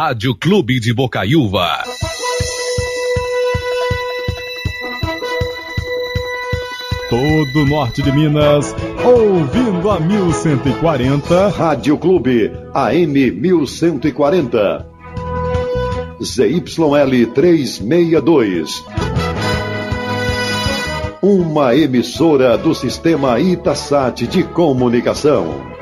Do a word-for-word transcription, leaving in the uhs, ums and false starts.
Rádio Clube de Bocaiúva. Todo o norte de Minas, ouvindo a mil cento e quarenta. Rádio Clube, A M mil cento e quarenta. Z Y L trezentos e sessenta e dois. Uma emissora do sistema Itasat de comunicação.